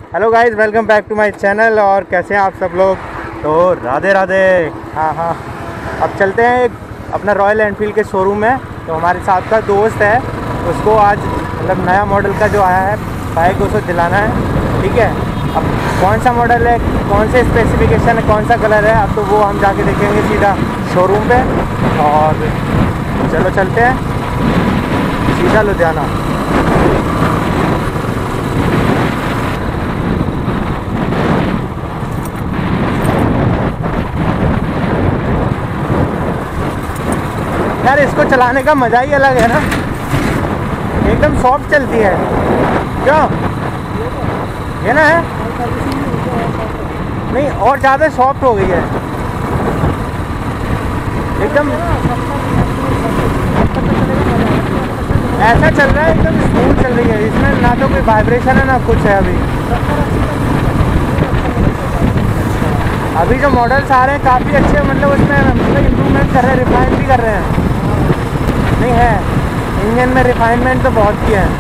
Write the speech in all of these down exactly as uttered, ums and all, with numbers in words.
Hello guys, welcome back to my channel. और कैसे हैं आप सब लोग? तो राधे राधे। हाँ हाँ अब चलते हैं एक अपना रॉयल एनफील्ड के शोरूम में। तो हमारे साथ का दोस्त है, उसको आज मतलब नया मॉडल का जो आया है बाइक उसको दिलाना है। ठीक है, अब कौन सा मॉडल है, कौन से स्पेसिफिकेशन है, कौन सा कलर है, अब तो वो हम जाके देखेंगे सीधा शोरूम पे। और चलो चलते हैं सीधा लुधियाना। यार इसको चलाने का मज़ा ही अलग है ना, एकदम सॉफ्ट चलती है। क्यों ये ना है नहीं, और ज़्यादा सॉफ्ट हो गई है एकदम। ऐसा चल रहा है एकदम स्मूथ चल रही है, इसमें ना तो कोई वाइब्रेशन है ना कुछ है। अभी अभी जो मॉडल्स आ रहे हैं काफ़ी अच्छे, मतलब उसमें मतलब इम्प्रूवमेंट कर रहे हैं, रिफाइन भी कर रहे हैं। नहीं है, इंजन में रिफाइनमेंट तो बहुत किया है।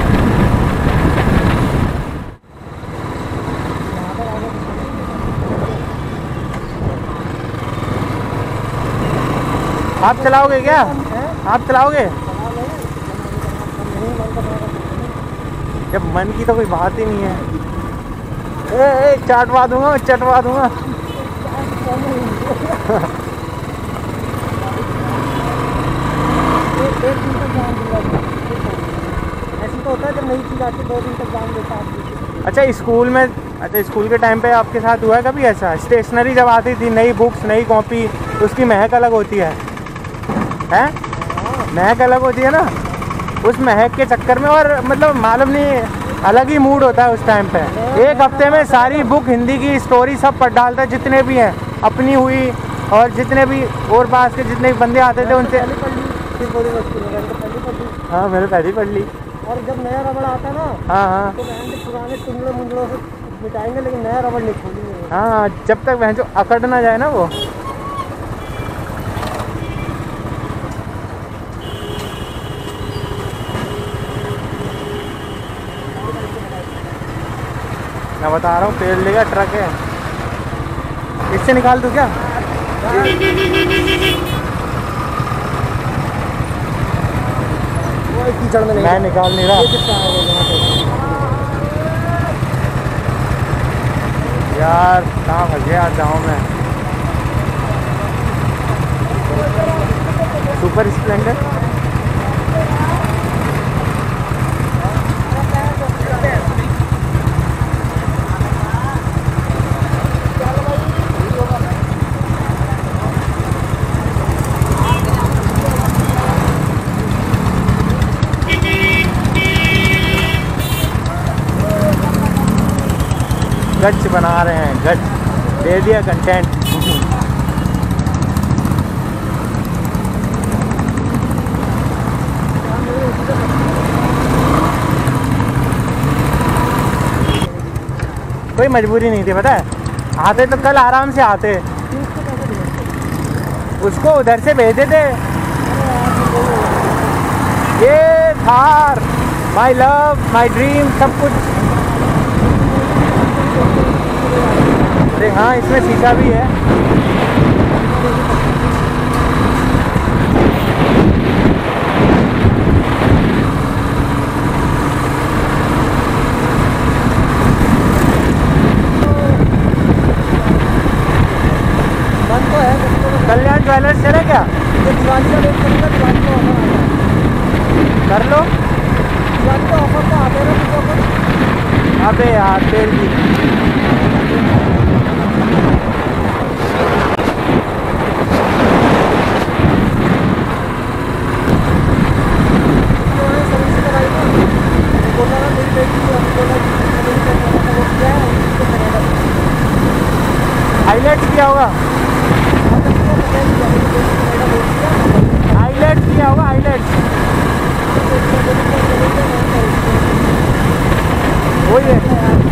आप चलाओगे क्या? आप चलाओगे? जब मन की तो कोई बात ही नहीं है। ए, ए चटवा दूंगा, चटवा दूंगा। एक दिन तक जान दूंगा। ऐसी तो होता है जब नई चीज़ आती है दो दिन तक जान देता है। अच्छा स्कूल में, अच्छा स्कूल के टाइम पे आपके साथ हुआ है कभी ऐसा? स्टेशनरी जब आती थी, नई बुक्स नई कॉपी, उसकी महक अलग होती है हैं? महक अलग होती है ना, उस महक के चक्कर में और मतलब मालूम नहीं अलग ही मूड होता है उस टाइम पे। एक हफ्ते में सारी बुक हिंदी की स्टोरी सब पढ़ डालता है, जितने भी हैं अपनी हुई और जितने भी और पास के जितने भी बंदे आते थे उनसे। हाँ मैंने पहले पढ़ ली। और जब नया रबड़ आता ना, हाँ हाँ तो पुराने टुंगड़े मुंगड़ों से मिटाएंगे, लेकिन नया रबड़ नहीं खोलेंगे। हाँ, जब तक वह जो अकड़ ना जाए ना वो। मैं बता रहा हूँ पेड़ लेगा, ट्रक है, इससे निकाल दूँ क्या? कीचड़ में नहीं, मैं निकाल नहीं रहा यार, कहाँ फंस गया जाऊँ मैं। सुपर स्प्लेंडर गच बना रहे हैं, गच दे दिया कंटेंट। कोई मजबूरी नहीं थी, पता है, आते तो कल आराम से आते, उसको उधर से भेजे थे। ये Thar my love my dream सब कुछ। अरे हाँ, इसमें शीशा भी है। मन तो है। कल्याण ज्वेलर्स चले क्या? ये दिवाली का वेट करूँगा, दिवाली का ऑफर आता है। कर लो। दिवाली का ऑफर तो आते हैं ना। अबे यार तेल की हाईलाइट किया होगा, हाईलाइट किया होगा, हाईलाइट वही है।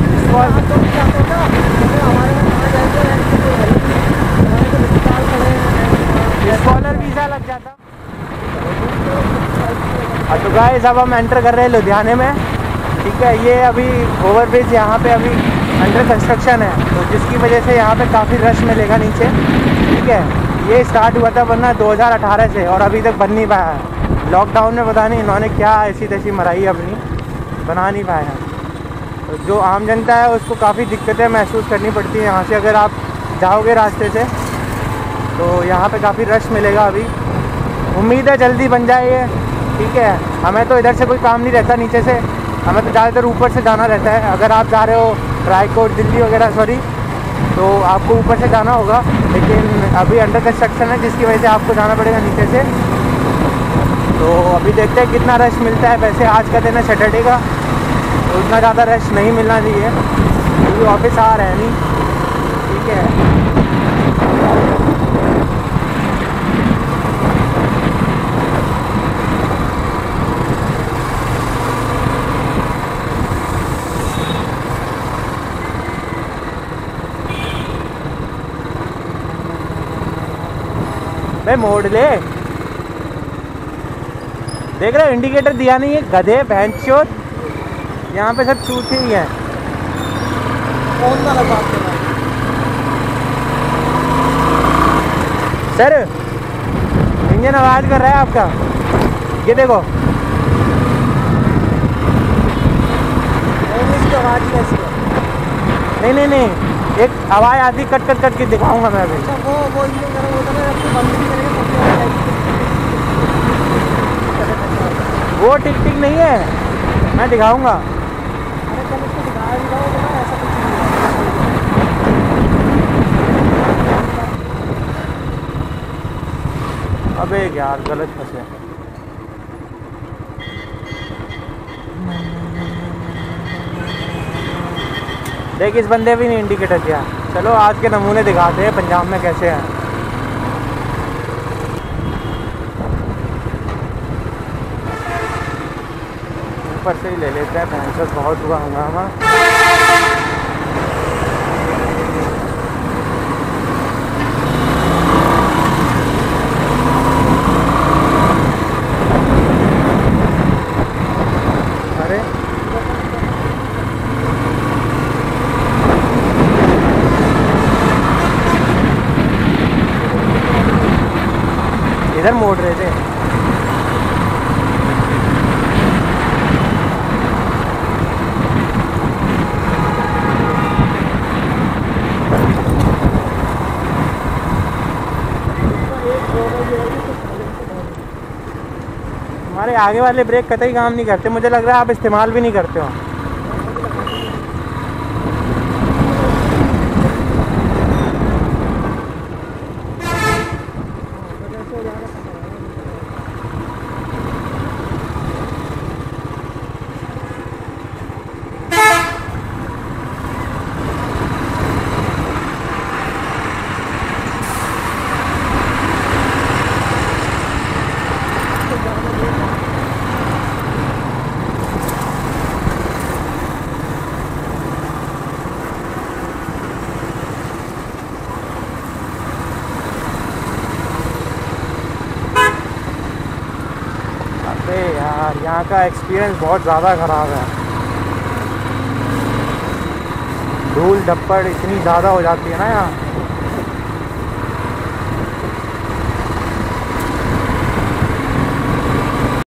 स्कॉलर वीज़ा लग जाता। तो गाइस अब हम एंटर कर रहे हैं लुधियाने में। ठीक है। ये अभी ओवरब्रिज यहाँ पे अभी अंडर कंस्ट्रक्शन है, तो जिसकी वजह से यहाँ पे काफ़ी रश मिलेगा नीचे। ठीक है, ये स्टार्ट हुआ था बनना दो हज़ार अठारह से और अभी तक बन नहीं पाया है। लॉकडाउन में पता नहीं इन्होंने क्या ऐसी तैसी मराई अपनी, बना नहीं पाए हैं। तो जो आम जनता है उसको काफ़ी दिक्कतें महसूस करनी पड़ती है यहाँ से। अगर आप जाओगे रास्ते से तो यहाँ पे काफ़ी रश मिलेगा अभी। उम्मीद है जल्दी बन जाए ये। ठीक है, हमें तो इधर से कोई काम नहीं रहता नीचे से, हमें तो ज़्यादातर ऊपर से जाना रहता है। अगर आप जा रहे हो रायकोट, दिल्ली वगैरह सॉरी, तो आपको ऊपर से जाना होगा, लेकिन अभी अंडर कंस्ट्रक्शन है जिसकी वजह से आपको जाना पड़ेगा नीचे से। तो अभी देखते हैं कितना रश मिलता है। वैसे आज का दिन है सैटरडे का, तो उतना ज़्यादा रश नहीं मिलना चाहिए क्योंकि ऑफिस आ रहे हैं नहीं। ठीक है, भाई मोड़ ले। देख रहे हो इंडिकेटर दिया नहीं है, गधे भैंसचोद। यहाँ पे सब चूते ही हैं। कौन वाला बात कर रहा है? सर इंजन आवाज़ कर रहा है आपका, ये देखो। इसकी आवाज़ ही ऐसी है। नहीं नहीं नहीं, एक आवाज़ आती कट कट कट के दिखाऊंगा मैं अभी। अच्छा वो वो इंजन गर्म होता है ना, आपको बंद भी करेगा तब भी आवाज़ आएगी। वो टिक टिक नहीं है, मैं दिखाऊंगा। अरे कल उसको दिखाया भी था, वो बोला ऐसा कुछ नहीं है। अबे यार गलत फंसे। देख इस बंदे भी नहीं इंडिकेटर दिया। चलो आज के नमूने दिखाते हैं पंजाब में कैसे हैं। ऊपर से ही ले लेते हैं, भैंस बहुत हुआ हंगामा। अरे इधर मोड़ रहे थे। हमारे आगे वाले ब्रेक कतई काम नहीं करते, मुझे लग रहा है आप इस्तेमाल भी नहीं करते हो। अरे यार यहाँ का एक्सपीरियंस बहुत ज़्यादा ख़राब है। धूल धप्पड़ इतनी ज़्यादा हो जाती है ना यहाँ।